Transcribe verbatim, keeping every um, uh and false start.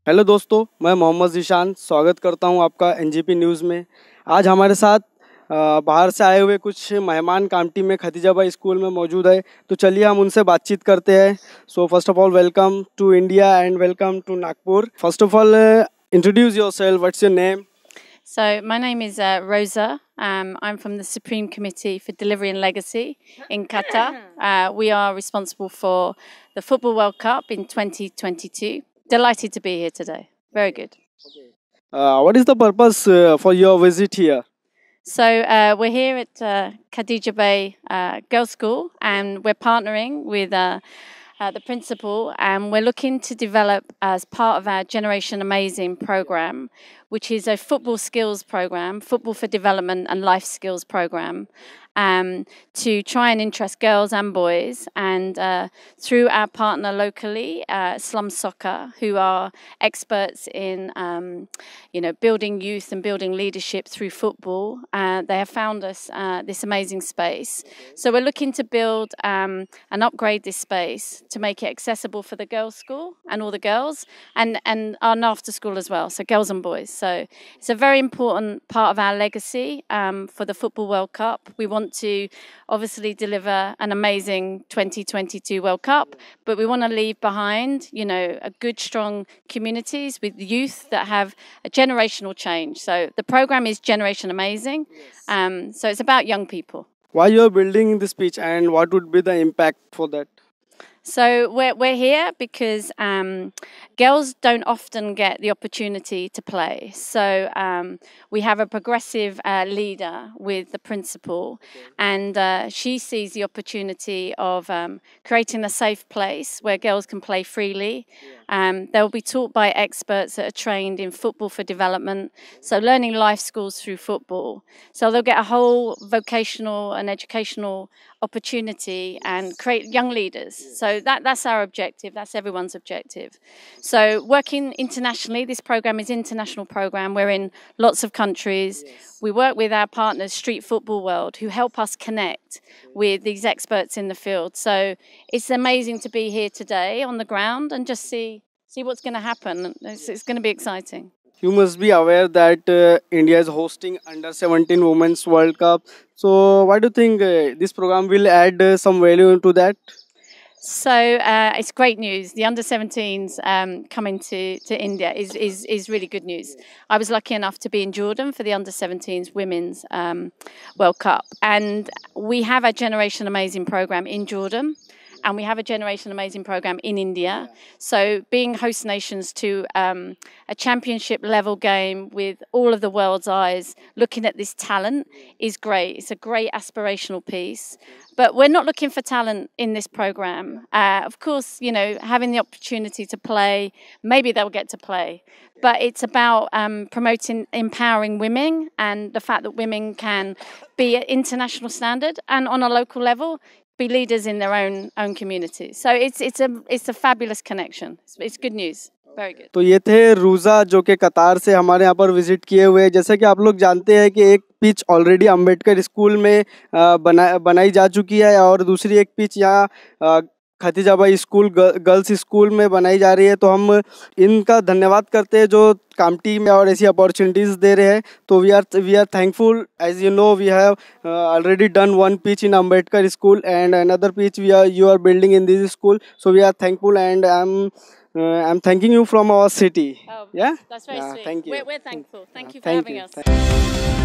Hello दोस्तों, मैं मोहम्मद ज़ीशान स्वागत करता हूं आपका एनजीपी न्यूज़ में। आज हमारे साथ अ, बाहर से आए हुए कुछ मेहमान कामटी में खतीजा बाई स्कूल में मौजूद है, तो चलिए हम उनसे बातचीत करते हैं। So first of all welcome to India and welcome to Nagpur. First of all introduce yourself, what's your name? So my name is uh, Rosa. Um, I'm from the Supreme Committee for Delivery and Legacy in Qatar. Uh, we are responsible for the Football World Cup in twenty twenty-two. Delighted to be here today. Very good. Uh, what is the purpose uh, for your visit here? So uh, we're here at uh, Khadija Bay uh, Girls' School, and we're partnering with uh, uh, the principal, and we're looking to develop as part of our Generation Amazing program, which is a football skills program, football for development and life skills program, um, to try and interest girls and boys, and uh, through our partner locally, uh, Slum Soccer, who are experts in, um, you know, building youth and building leadership through football. Uh, they have found us uh, this amazing space. So we're looking to build um, and upgrade this space to make it accessible for the girls' school and all the girls, and, and our after school as well, so girls and boys. So it's a very important part of our legacy um, for the Football World Cup. We want to obviously deliver an amazing twenty twenty-two World Cup, but we want to leave behind, you know, a good, strong communities with youth that have a generational change. So the program is Generation Amazing. Um, so it's about young people. Why you are building this pitch and what would be the impact for that? So we're we're here because um, girls don't often get the opportunity to play. So um, we have a progressive uh, leader with the principal, and uh, she sees the opportunity of um, creating a safe place where girls can play freely. Um, they'll be taught by experts that are trained in football for development, so learning life skills through football. So they'll get a whole vocational and educational opportunity and create young leaders. So that, that's our objective. That's everyone's objective. So working internationally, this program is an international program. We're in lots of countries. We work with our partners, Street Football World, who help us connect with these experts in the field. So it's amazing to be here today on the ground and just see see what's going to happen. It's, it's going to be exciting. You must be aware that uh, India is hosting under seventeen Women's World Cup. So why do you think uh, this program will add uh, some value into that? So uh, it's great news. The under seventeens um, coming to, to India is, is, is really good news. I was lucky enough to be in Jordan for the under seventeens Women's um, World Cup. And we have a Generation Amazing program in Jordan. And we have a Generation Amazing program in India. So being host nations to um, a championship level game with all of the world's eyes looking at this talent is great. It's a great aspirational piece. But we're not looking for talent in this program. Uh, of course, you know, having the opportunity to play, maybe they'll get to play. But it's about um, promoting, empowering women, and the fact that women can be at international standard and on a local level, be leaders in their own own communities. So it's it's a it's a fabulous connection. It's, it's good news. Very good. तो ये थे Ruja जो कि कतार से हमारे यहाँ पर विजिट किए हुए। जैसे कि आप लोग जानते हैं कि एक पिच ऑलरेडी अंबेडकर स्कूल में बना बनाई जा चुकी है और दूसरी एक पिच यहाँ Khatija Bai school girls school में बनाई जा रही है। तो हम इनका धन्यवाद करते हैं जो कामटी में और ऐसी अपॉर्चुनिटीज़ दे रहे हैं। तो we are we are thankful. As you know we have already done one pitch in Ambedkar school and another pitch we are you are building in this school. So we are thankful and I am I am thanking you from our city. Oh, yeah that's very yeah, sweet. thank you. We're, we're thankful. Thank you for Thank having you. us. Thank you.